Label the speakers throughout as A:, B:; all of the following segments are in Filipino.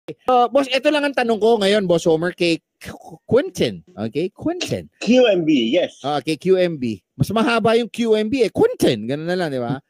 A: Boss, ito lang ang tanong ko ngayon, Boss Homer, kay Quentin. Okay? Quentin.
B: QMB, yes.
A: Kay QMB. Mas mahaba yung QMB eh. Quentin. Ganun na lang, di ba?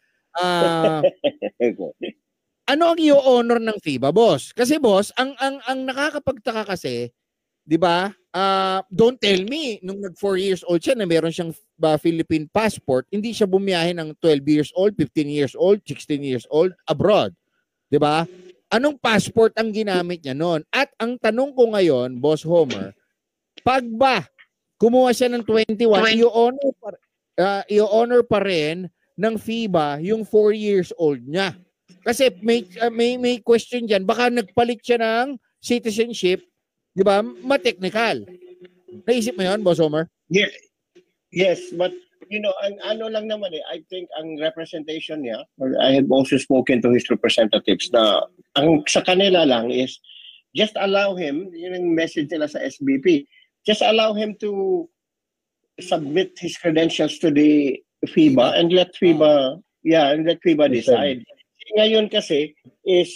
A: Ano ang i-honor ng FIBA, boss? Kasi boss, ang nakakapagtaka kasi, 'di ba? Don't tell me nung nag 4 years old siya na meron siyang Philippine passport, hindi siya bumiyahe ng 12 years old, 15 years old, 16 years old abroad. 'Di ba? Anong passport ang ginamit niya noon? At ang tanong ko ngayon, Boss Homer, pag ba kumuha siya ng 21, i-honor pa rin ng FIBA yung 4 years old niya. Kasi may question diyan, baka nagpalit siya ng citizenship, 'di ba? Ma-technical. Naisip mo 'yon, Boss Homer?
B: Yeah. Yes, but you know, ano lang naman I think ang representation niya, I have also spoken to his representatives na ang sa kanila lang is just allow him, yung message nila sa SBP, just allow him to submit his credentials to the FIBA and let FIBA, decide. Ngayon kasi is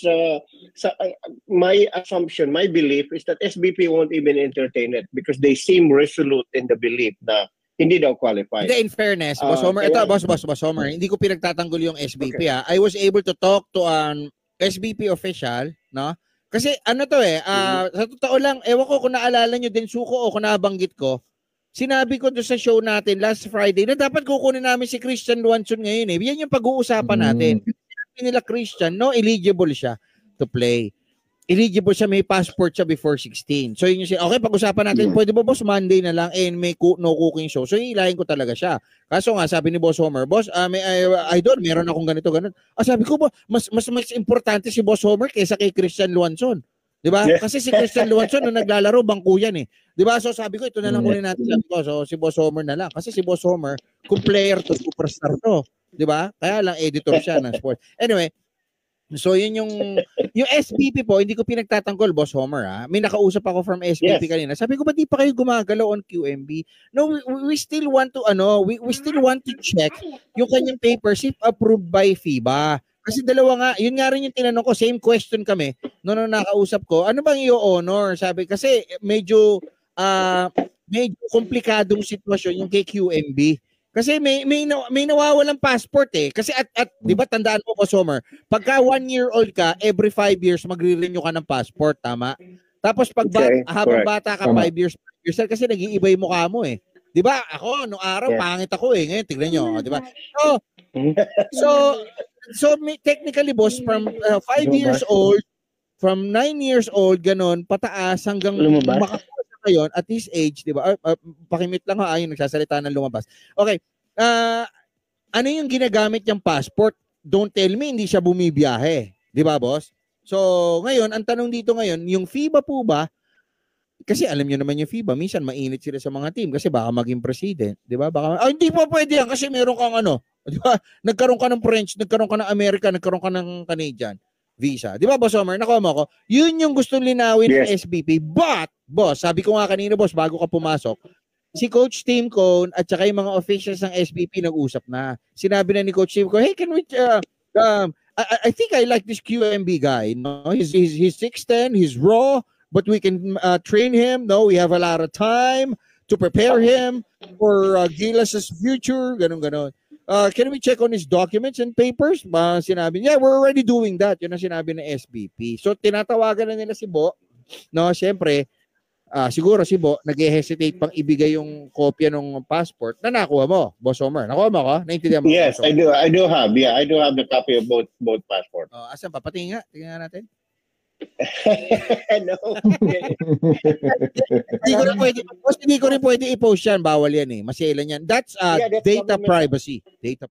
B: my assumption, my belief is that SBP won't even entertain it because they seem resolute in the belief na hindi daw qualified.
A: Hindi, in fairness, Boss Homer, ito, Boss Homer, hindi ko pinagtatanggol yung SBP. Okay. I was able to talk to an SBP official, no? Kasi ano to sa totoo lang, ewan ko kung naalala nyo din, Suko, o kung nabanggit ko, sinabi ko doon sa show natin last Friday na dapat kukunin namin si Christian Luanson ngayon eh. Yan yung pag-uusapan natin. Sinabi nila Christian, no, eligible siya to play. Eligible siya, may passport siya before 16. So yun yung okay, pag-usapan natin, pwede ba boss Monday na lang may no cooking show. So hilahin ko talaga siya. Kaso nga sabi ni Boss Homer, boss, idol, meron akong ganito. Sabi ko ba, mas importante si Boss Homer kaysa kay Christian Luanson. 'Di ba? Kasi si Christian Luanson nung naglalaro bangko yan eh. 'Di ba? So sabi ko ito na lang kunin natin sabi ko. So si Boss Homer na lang kasi si Boss Homer kung player to superstar to, 'di ba? Kaya lang editor siya ng sports. Anyway, so yun yung SBP po, hindi ko pinagtatanggol, Boss Homer. May nakausap ako from SBP kanina. Sabi ko, ba't di pa kayo gumagalaw on QMB? No, we still want to we still want to check yung kanyang papers if approved by FIBA. Kasi dalawa nga, yun nga rin yung tinanong ko, same question kami nung nakausap ko. Ano bang i-honor? Sabi kasi medyo komplikadong sitwasyon yung kay QMB. Kasi may nawawalang passport eh. Kasi at 'di ba tandaan mo, Boss Homer, pagka 1-year-old ka, every 5 years magre-renew ka ng passport, tama? Tapos pag habang bata ka 5 years kasi nag-iiba yung mukha mo eh. 'Di ba? Ako nung araw pangit ako eh. Ngayon tignan niyo, 'di ba? So technically, boss, from 5 years old, from 9 years old ganon pataas hanggang ngayon at this age, 'di ba? Pakimit lang ha, yung nagsasalita ng lumabas. Okay. Ano yung ginagamit niyang passport? Don't tell me hindi siya bumibiyahe, 'di ba, boss? So, ngayon ang tanong dito ngayon, yung FIBA po ba? Kasi alam niyo naman yung FIBA, minsan mainit sila sa mga team kasi baka maging president, 'di ba? Baka hindi pa pwede yan kasi meron kang 'di ba? Nagkaroon ka ng French, nagkaroon ka ng American, nagkaroon ka ng Canadian visa. 'Di ba, Boss Homer? Nakuha mo ako. Yun yung gusto linawin ng SBP. But, boss, sabi ko nga kanina, boss, bago ka pumasok, si Coach Tim Cone at saka yung mga officials ng SBP nag-usap na. Sinabi na ni Coach Tim Cone, hey, can we I think I like this QMB guy. No, he's 6'10", he's raw, but we can train him. No, we have a lot of time to prepare him for Gilas's future. Ganon. Can we check on his documents and papers? Sinabi niya, we're already doing that. Yun ang sinabi ng SBP. So, tinatawagan na nila si Bo. No, siyempre, siguro si Bo, nag-hesitate pang ibigay yung kopya ng passport na nakuha mo, Boss Homer. Nakuha mo ko? Naintindihan mo?
B: Yes, I do have. Yeah, I do have the copy of both passport.
A: Asan pa? Patingin nga. Tingnan natin.
B: No.
A: Hindi ko rin pwede i-post yan. Bawal yan eh. Masailan yan. That's data privacy. Data